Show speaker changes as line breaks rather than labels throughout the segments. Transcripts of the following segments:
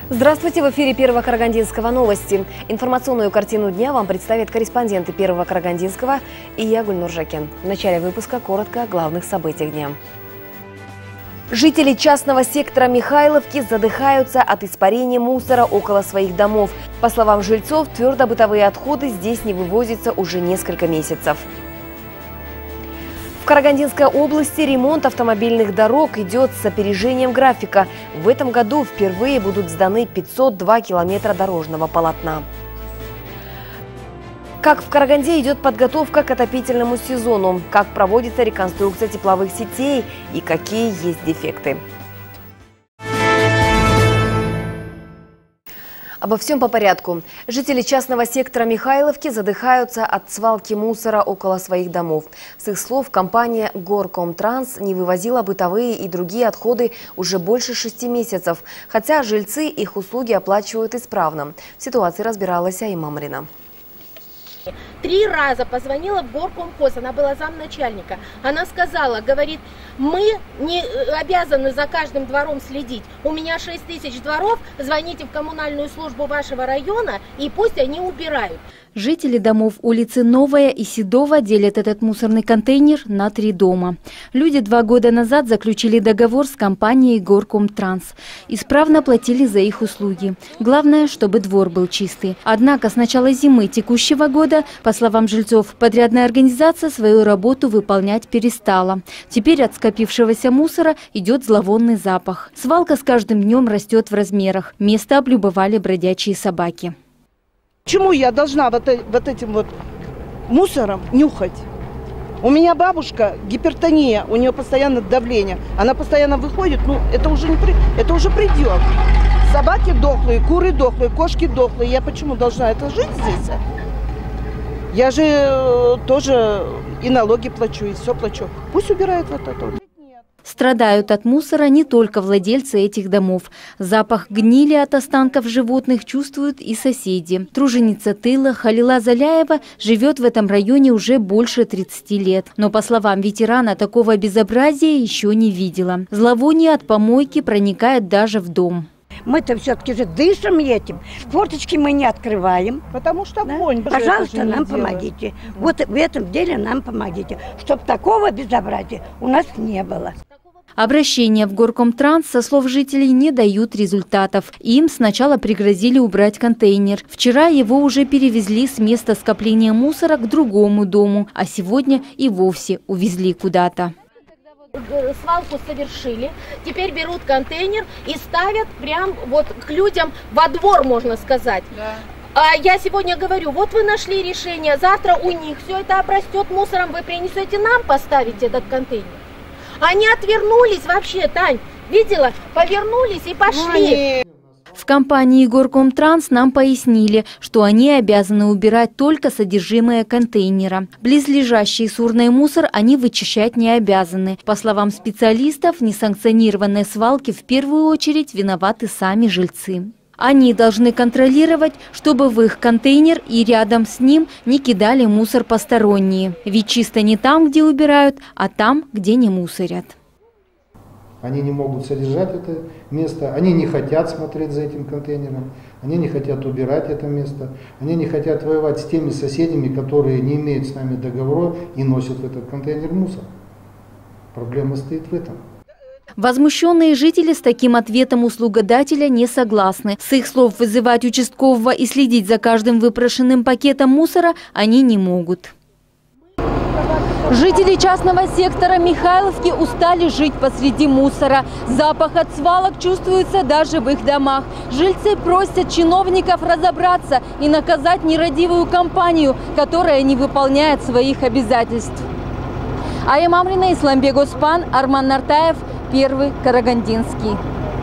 Здравствуйте, в эфире Первого Карагандинского новости. Информационную картину дня вам представят корреспонденты Первого Карагандинского и я, Гульнур Жакин. В начале выпуска коротко о главных событиях дня. Жители частного сектора Михайловки задыхаются от испарения мусора около своих домов. По словам жильцов, твердобытовые отходы здесь не вывозятся уже несколько месяцев. В Карагандинской области ремонт автомобильных дорог идет с опережением графика. В этом году впервые будут сданы 502 километра дорожного полотна. Как в Караганде идет подготовка к отопительному сезону, как проводится реконструкция тепловых сетей и какие есть дефекты. Обо всем по порядку. Жители частного сектора Михайловки задыхаются от свалки мусора около своих домов. С их слов, компания Горкомтранс не вывозила бытовые и другие отходы уже больше 6 месяцев, хотя жильцы их услуги оплачивают исправно. В ситуации разбиралась Аима Марина.
3 раза позвонила в горкомхоз, она была замначальника. Она сказала, говорит, мы не обязаны за каждым двором следить. У меня 6 тысяч дворов, звоните в коммунальную службу вашего района и пусть они убирают.
Жители домов улицы Новая и Седова делят этот мусорный контейнер на 3 дома. Люди 2 года назад заключили договор с компанией Горкомтранс. Исправно платили за их услуги. Главное, чтобы двор был чистый. Однако с начала зимы текущего года, по словам жильцов, подрядная организация свою работу выполнять перестала. Теперь от скопившегося мусора идет зловонный запах. Свалка с каждым днем растет в размерах. Место облюбовали бродячие собаки.
Почему я должна вот этим вот мусором нюхать? У меня бабушка гипертония, у нее постоянно давление. Она постоянно выходит, ну это уже придет. Собаки дохлые, куры дохлые, кошки дохлые. Я почему должна это жить здесь? Я же тоже и налоги плачу, и все плачу. Пусть убирают вот это.
Страдают от мусора не только владельцы этих домов. Запах гнили от останков животных чувствуют и соседи. Труженица тыла Халила Заляева живет в этом районе уже больше 30 лет. Но, по словам ветерана, такого безобразия еще не видела. Зловоние от помойки проникает даже в дом.
Мы-то все-таки же дышим этим. Форточки мы не открываем.
Потому что вонь.
Да? Пожалуйста, нам помогите. Вот в этом деле нам помогите. Чтобы такого безобразия у нас не было.
Обращения в Горкомтранс, со слов жителей, не дают результатов. Им сначала пригрозили убрать контейнер. Вчера его уже перевезли с места скопления мусора к другому дому, а сегодня и вовсе увезли куда-то.
Свалку совершили, теперь берут контейнер и ставят прям вот к людям во двор, можно сказать. Да. А я сегодня говорю, вот вы нашли решение, завтра у них все это обрастет мусором, вы принесете нам поставить этот контейнер. Они отвернулись вообще, Тань, видела? Повернулись и пошли.
В компании Горкомтранс нам пояснили, что они обязаны убирать только содержимое контейнера. Близлежащий с урной мусор они вычищать не обязаны. По словам специалистов, несанкционированные свалки в первую очередь виноваты сами жильцы. Они должны контролировать, чтобы в их контейнер и рядом с ним не кидали мусор посторонние. Ведь чисто не там, где убирают, а там, где не мусорят.
Они не могут содержать это место, они не хотят смотреть за этим контейнером, они не хотят убирать это место, они не хотят воевать с теми соседями, которые не имеют с нами договора и носят в этот контейнер мусор. Проблема стоит в этом.
Возмущенные жители с таким ответом услугодателя не согласны. С их слов, вызывать участкового и следить за каждым выпрошенным пакетом мусора они не могут. Жители частного сектора Михайловки устали жить посреди мусора. Запах от свалок чувствуется даже в их домах. Жильцы просят чиновников разобраться и наказать нерадивую компанию, которая не выполняет своих обязательств. Аима Марина, Исламбек Оспан, Арман Нартаев, Первый Карагандинский.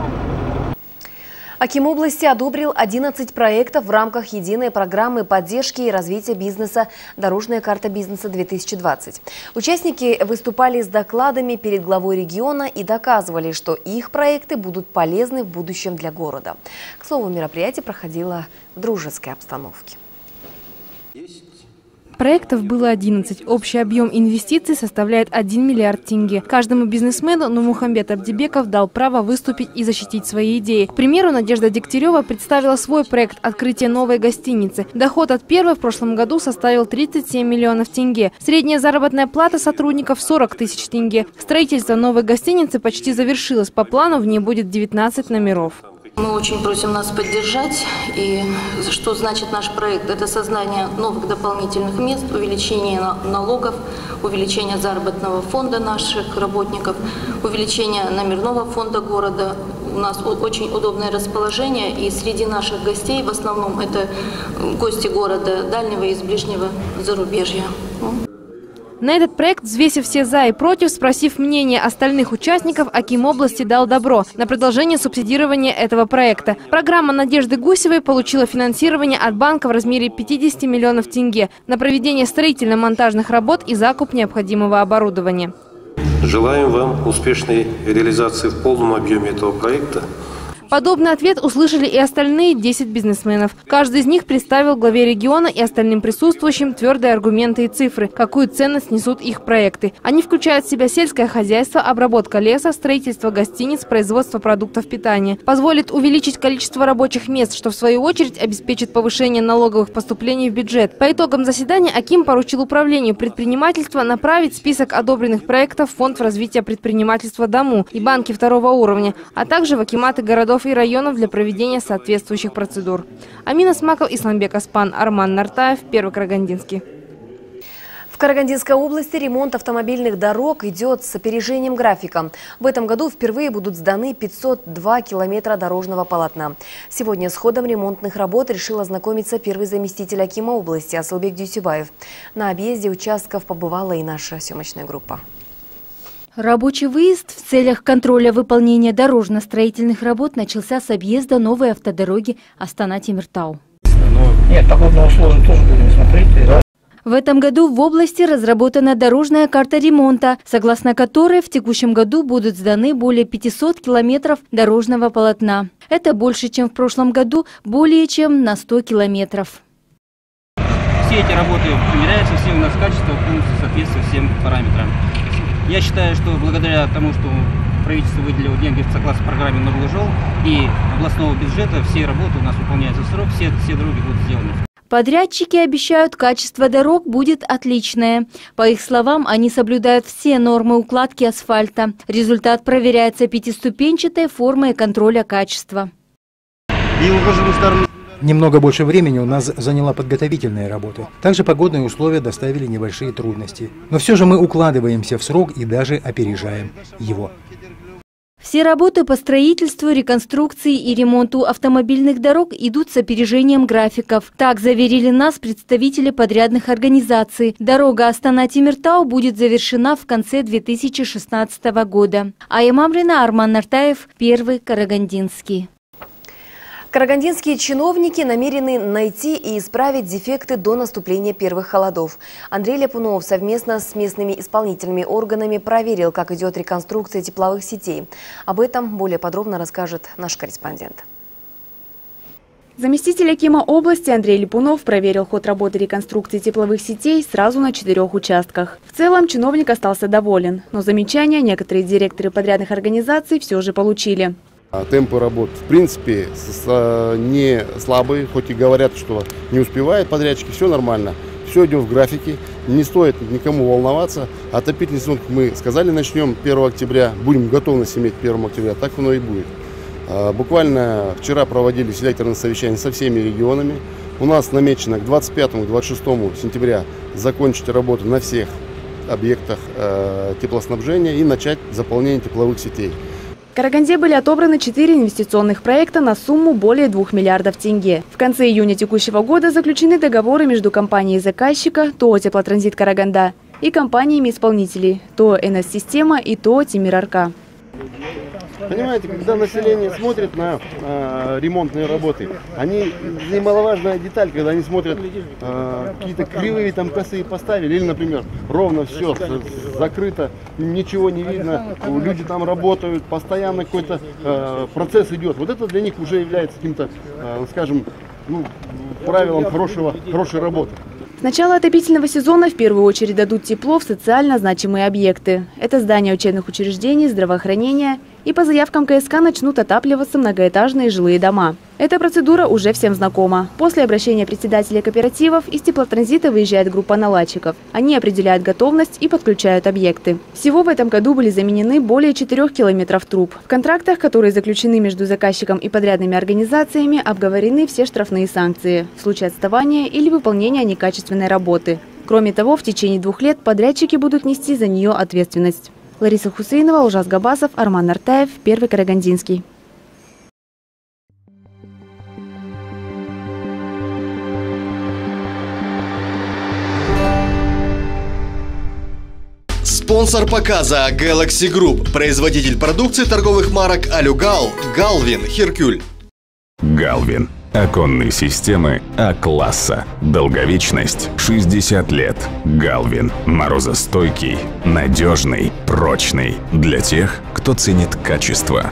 Аким области одобрил 11 проектов в рамках единой программы поддержки и развития бизнеса «Дорожная карта бизнеса-2020». Участники выступали с докладами перед главой региона и доказывали, что их проекты будут полезны в будущем для города. К слову, мероприятие проходило в дружеской обстановке.
Проектов было 11. Общий объем инвестиций составляет 1 миллиард тенге. Каждому бизнесмену Нурмухамбет Абдибеков дал право выступить и защитить свои идеи. К примеру, Надежда Дегтярева представила свой проект открытия новой гостиницы. Доход от первой в прошлом году составил 37 миллионов тенге. Средняя заработная плата сотрудников 40 тысяч тенге. Строительство новой гостиницы почти завершилось. По плану в ней будет 19 номеров.
Мы очень просим нас поддержать. И что значит наш проект? Это создание новых дополнительных мест, увеличение налогов, увеличение заработного фонда наших работников, увеличение номерного фонда города. У нас очень удобное расположение, и среди наших гостей в основном это гости города дальнего и из ближнего зарубежья.
На этот проект, взвесив все «за» и «против», спросив мнение остальных участников, аким области дал добро на продолжение субсидирования этого проекта. Программа Надежды Гусевой получила финансирование от банка в размере 50 миллионов тенге на проведение строительно-монтажных работ и закуп необходимого оборудования.
Желаем вам успешной реализации в полном объеме этого проекта.
Подобный ответ услышали и остальные 10 бизнесменов. Каждый из них представил главе региона и остальным присутствующим твердые аргументы и цифры, какую ценность несут их проекты. Они включают в себя сельское хозяйство, обработка леса, строительство гостиниц, производство продуктов питания. Позволит увеличить количество рабочих мест, что в свою очередь обеспечит повышение налоговых поступлений в бюджет. По итогам заседания аким поручил управлению предпринимательства направить список одобренных проектов в Фонд развития предпринимательства ДАМУ и банки второго уровня, а также в акиматы городов и районов для проведения соответствующих процедур. Амина Смаков, Исламбек Аспан, Арман Нартаев, Первый Карагандинский.
В Карагандинской области ремонт автомобильных дорог идет с опережением графика. В этом году впервые будут сданы 502 километра дорожного полотна. Сегодня с ходом ремонтных работ решил ознакомиться первый заместитель акима области Асылбек Дюсюбаев. На объезде участков побывала и наша съемочная группа.
Рабочий выезд в целях контроля выполнения дорожно-строительных работ начался с объезда новой автодороги Астана-Темиртау.
Нет, погодные условия тоже будем смотреть. Да?
В этом году в области разработана дорожная карта ремонта, согласно которой в текущем году будут сданы более 500 километров дорожного полотна. Это больше, чем в прошлом году, более чем на 100 километров.
Все эти работы проверяются, все у нас качество полностью соответствует всем параметрам. Я считаю, что благодаря тому, что правительство выделило деньги согласно программе «Нурлы-Жол» и областного бюджета, все работы у нас выполняются в срок, все дороги будут сделаны.
Подрядчики обещают, качество дорог будет отличное. По их словам, они соблюдают все нормы укладки асфальта. Результат проверяется пятиступенчатой формой контроля качества.
Немного больше времени у нас заняла подготовительная работа. Также погодные условия доставили небольшие трудности. Но все же мы укладываемся в срок и даже опережаем его.
Все работы по строительству, реконструкции и ремонту автомобильных дорог идут с опережением графиков. Так заверили нас представители подрядных организаций. Дорога Астана-Темиртау будет завершена в конце 2016 года. Ая Мамрина, Арман Нартаев, Первый Карагандинский.
Карагандинские чиновники намерены найти и исправить дефекты до наступления первых холодов. Андрей Ляпунов совместно с местными исполнительными органами проверил, как идет реконструкция тепловых сетей. Об этом более подробно расскажет наш корреспондент.
Заместитель акима области Андрей Ляпунов проверил ход работы реконструкции тепловых сетей сразу на 4 участках. В целом чиновник остался доволен, но замечания некоторые директоры подрядных организаций все же получили.
Темпы работ, в принципе, не слабые, хоть и говорят, что не успевают подрядчики, все нормально. Все идет в графике, не стоит никому волноваться. Отопительный сезон, мы сказали, начнем 1 октября, будем готовность иметь 1 октября, так оно и будет. Буквально вчера проводили селекторное совещание со всеми регионами. У нас намечено к 25-26 сентября закончить работу на всех объектах теплоснабжения и начать заполнение тепловых сетей.
В Караганде были отобраны 4 инвестиционных проекта на сумму более 2 миллиардов тенге. В конце июня текущего года заключены договоры между компанией заказчика ТО «Теплотранзит Караганда» и компаниями-исполнителей ТО «НС-система» и ТО «Тимир-Арка».
Понимаете, когда население смотрит на ремонтные работы, немаловажная деталь, когда они смотрят, какие-то кривые там косые поставили, или, например, ровно все закрыто, ничего не видно, люди там работают, постоянно какой-то процесс идет. Вот это для них уже является каким-то, скажем, правилом хорошей работы.
С начала отопительного сезона в первую очередь дадут тепло в социально значимые объекты. Это здания учебных учреждений, здравоохранения. И по заявкам КСК начнут отапливаться многоэтажные жилые дома. Эта процедура уже всем знакома. После обращения председателей кооперативов из теплотранзита выезжает группа наладчиков. Они определяют готовность и подключают объекты. Всего в этом году были заменены более 4 километров труб. В контрактах, которые заключены между заказчиком и подрядными организациями, обговорены все штрафные санкции в случае отставания или выполнения некачественной работы. Кроме того, в течение 2 лет подрядчики будут нести за нее ответственность. Лариса Хусейнова, Ужас Габасов, Арман Нартаев, Первый Карагандинский.
Спонсор показа Galaxy Group, производитель продукции торговых марок Алюгал, Галвин, Херкюль.
Галвин. Оконные системы А-класса. Долговечность 60 лет. Галвин. Морозостойкий, надежный, прочный. Для тех, кто ценит качество.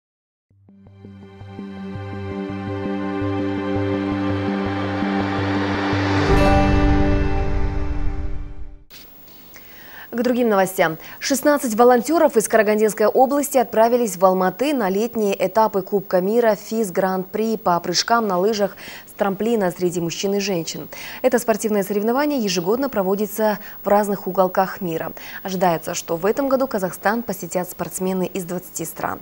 К другим новостям. 16 волонтеров из Карагандинской области отправились в Алматы на летние этапы Кубка мира ФИС Гран-при по прыжкам на лыжах с трамплина среди мужчин и женщин. Это спортивное соревнование ежегодно проводится в разных уголках мира. Ожидается, что в этом году Казахстан посетят спортсмены из 20 стран.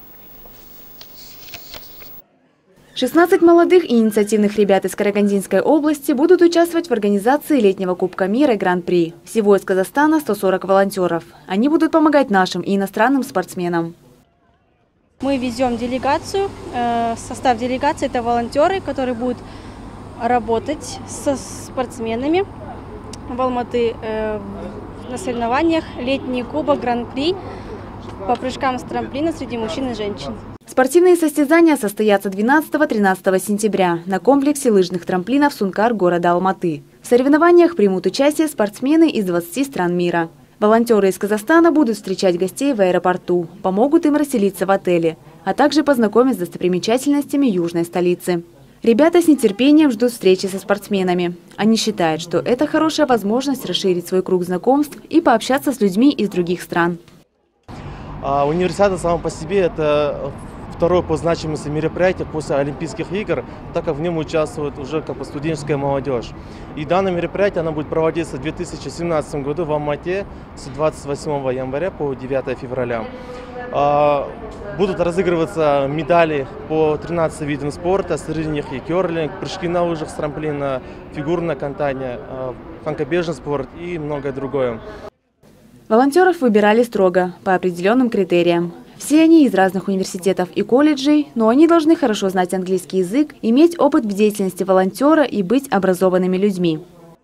16 молодых и инициативных ребят из Карагандинской области будут участвовать в организации летнего Кубка мира Гран-при. Всего из Казахстана 140 волонтеров. Они будут помогать нашим и иностранным спортсменам.
Мы везем делегацию. Состав делегации – это волонтеры, которые будут работать со спортсменами в Алматы на соревнованиях летний Кубок Гран-при по прыжкам с трамплина среди мужчин и женщин.
Спортивные состязания состоятся 12-13 сентября на комплексе лыжных трамплинов Сункар города Алматы. В соревнованиях примут участие спортсмены из 20 стран мира. Волонтеры из Казахстана будут встречать гостей в аэропорту, помогут им расселиться в отеле, а также познакомить с достопримечательностями южной столицы. Ребята с нетерпением ждут встречи со спортсменами. Они считают, что это хорошая возможность расширить свой круг знакомств и пообщаться с людьми из других стран.
Универсиада сама по себе – это второе по значимости мероприятие после Олимпийских игр, так как в нем участвует уже студенческая молодежь. И данное мероприятие оно будет проводиться в 2017 году в Алмате с 28 января по 9 февраля. Будут разыгрываться медали по 13 видам спорта, среди них и керлинг, прыжки на лыжах с трамплина, фигурное катание, конькобежный спорт и многое другое.
Волонтеров выбирали строго, по определенным критериям. Все они из разных университетов и колледжей, но они должны хорошо знать английский язык, иметь опыт в деятельности волонтера и быть образованными людьми.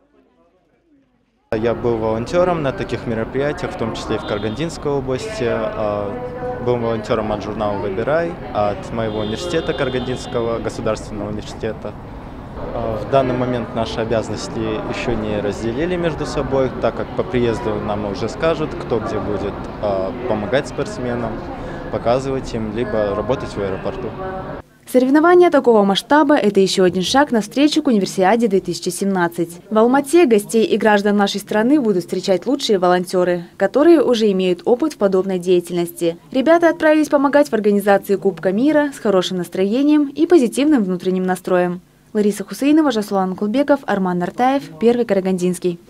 Я был волонтером на таких мероприятиях, в том числе и в Карагандинской области. Был волонтером от журнала «Выбирай», от моего университета, Карагандинского государственного университета. В данный момент наши обязанности еще не разделили между собой, так как по приезду нам уже скажут, кто где будет помогать спортсменам, показывать им, либо работать в аэропорту.
Соревнования такого масштаба – это еще один шаг навстречу к Универсиаде 2017. В Алмате гостей и граждан нашей страны будут встречать лучшие волонтеры, которые уже имеют опыт в подобной деятельности. Ребята отправились помогать в организации Кубка мира с хорошим настроением и позитивным внутренним настроем. Лариса Хусейнова, Жасулан Кулбеков, Арман Нартаев, Первый Карагандинский.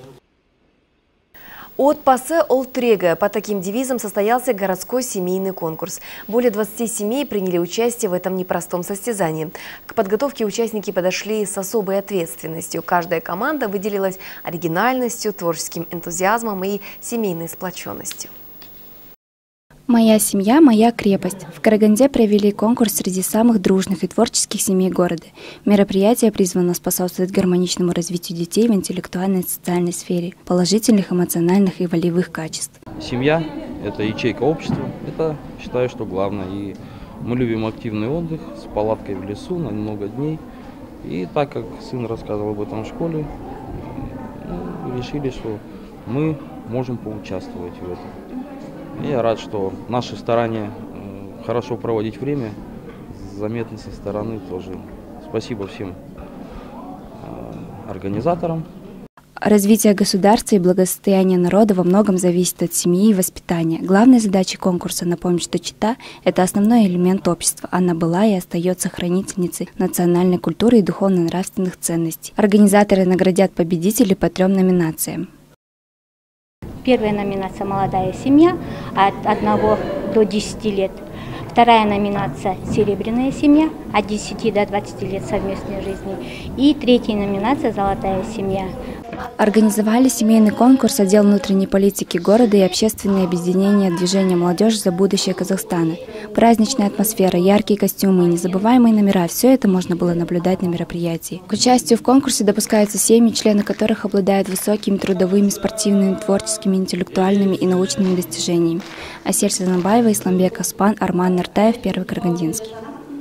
От пассе Олтрега по таким девизам состоялся городской семейный конкурс. Более 20 семей приняли участие в этом непростом состязании. К подготовке участники подошли с особой ответственностью. Каждая команда выделилась оригинальностью, творческим энтузиазмом и семейной сплоченностью.
«Моя семья – моя крепость». В Караганде провели конкурс среди самых дружных и творческих семей города. Мероприятие призвано способствовать гармоничному развитию детей в интеллектуальной и социальной сфере, положительных эмоциональных и волевых качеств.
Семья – это ячейка общества. Это, считаю, что главное. И мы любим активный отдых с палаткой в лесу на много дней. И так как сын рассказывал об этом в школе, решили, что мы можем поучаствовать в этом. Я рад, что наши старания хорошо проводить время заметны со стороны тоже. Спасибо всем организаторам.
Развитие государства и благосостояние народа во многом зависит от семьи и воспитания. Главной задачей конкурса, напомню, что чита – это основной элемент общества. Она была и остается хранительницей национальной культуры и духовно-нравственных ценностей. Организаторы наградят победителей по 3 номинациям.
Первая номинация «Молодая семья» от 1 до 10 лет. Вторая номинация «Серебряная семья» от 10 до 20 лет совместной жизни. И третья номинация «Золотая семья».
Организовали семейный конкурс отдел внутренней политики города и общественное объединение движения «Молодежь за будущее Казахстана». Праздничная атмосфера, яркие костюмы и незабываемые номера – все это можно было наблюдать на мероприятии. К участию в конкурсе допускаются семьи, члены которых обладают высокими трудовыми, спортивными, творческими, интеллектуальными и научными достижениями. Асель Сазанбаева, Исламбек Аспан, Арман Нартаев, Первый Карагандинский.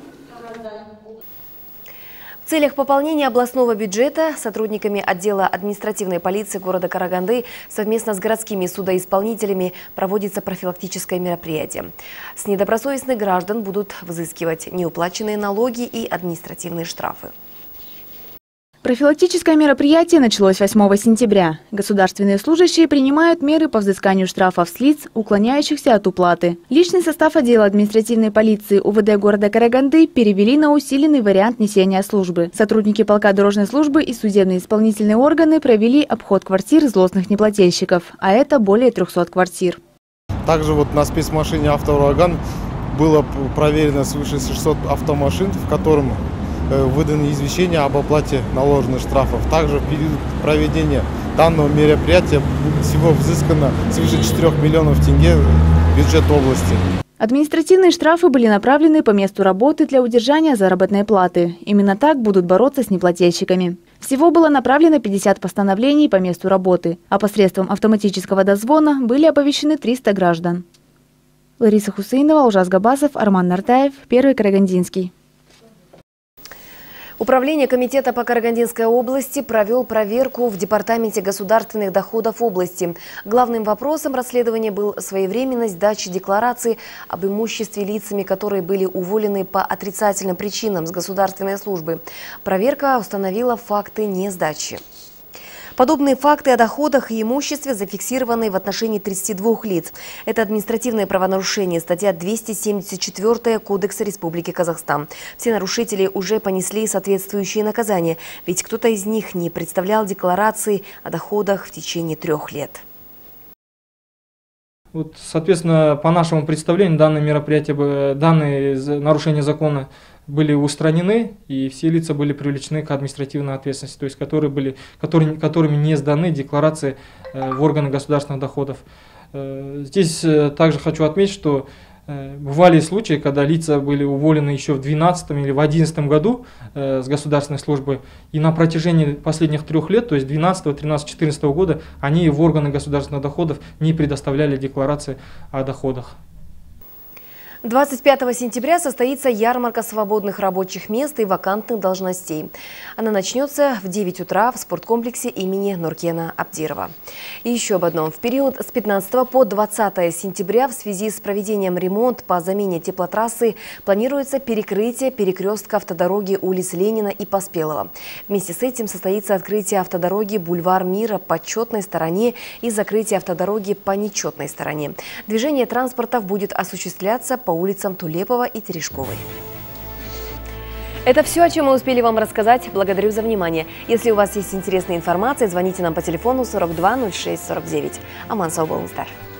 В целях пополнения областного бюджета сотрудниками отдела административной полиции города Караганды совместно с городскими судоисполнителями проводится профилактическое мероприятие. С недобросовестных граждан будут взыскивать неуплаченные налоги и административные штрафы.
Профилактическое мероприятие началось 8 сентября. Государственные служащие принимают меры по взысканию штрафов с лиц, уклоняющихся от уплаты. Личный состав отдела административной полиции УВД города Караганды перевели на усиленный вариант несения службы. Сотрудники полка дорожной службы и судебные исполнительные органы провели обход квартир злостных неплательщиков, а это более 300 квартир.
Также вот на спецмашине «Автоураган» было проверено свыше 600 автомашин, в котором выданы извещения об оплате наложенных штрафов. Также в период проведения данного мероприятия всего взыскано свыше 4 миллионов тенге в бюджет области.
Административные штрафы были направлены по месту работы для удержания заработной платы. Именно так будут бороться с неплательщиками. Всего было направлено 50 постановлений по месту работы, а посредством автоматического дозвона были оповещены 300 граждан. Лариса Хусейнова, Ужас Габасов, Арман Нартаев, Первый Карагандинский.
Управление комитета по Карагандинской области провел проверку в Департаменте государственных доходов области. Главным вопросом расследования был своевременность дачи декларации об имуществе лицами, которые были уволены по отрицательным причинам с государственной службы. Проверка установила факты несдачи. Подобные факты о доходах и имуществе зафиксированы в отношении 32 лиц. Это административное правонарушение, статья 274 Кодекса Республики Казахстан. Все нарушители уже понесли соответствующие наказания, ведь кто-то из них не представлял декларации о доходах в течение 3 лет.
Вот, соответственно, по нашему представлению, данное мероприятие, данные нарушения закона были устранены, и все лица были привлечены к административной ответственности, то есть которыми не сданы декларации в органы государственных доходов. Здесь также хочу отметить, что бывали случаи, когда лица были уволены еще в 2012 или в 2011 году с государственной службы, и на протяжении последних 3 лет, то есть 2012, 2013, 2014 года, они в органы государственных доходов не предоставляли декларации о доходах.
25 сентября состоится ярмарка свободных рабочих мест и вакантных должностей. Она начнется в 9 утра в спорткомплексе имени Нуркена Абдирова. И еще об одном. В период с 15 по 20 сентября в связи с проведением ремонта по замене теплотрассы планируется перекрытие перекрестка автодороги улиц Ленина и Поспелого. Вместе с этим состоится открытие автодороги Бульвар Мира по четной стороне и закрытие автодороги по нечетной стороне. Движение транспортов будет осуществляться по улицам Тулепова и Терешковой. Это все, о чем мы успели вам рассказать. Благодарю за внимание. Если у вас есть интересная информация, звоните нам по телефону 42 06 49. Аман сау болыңыздар.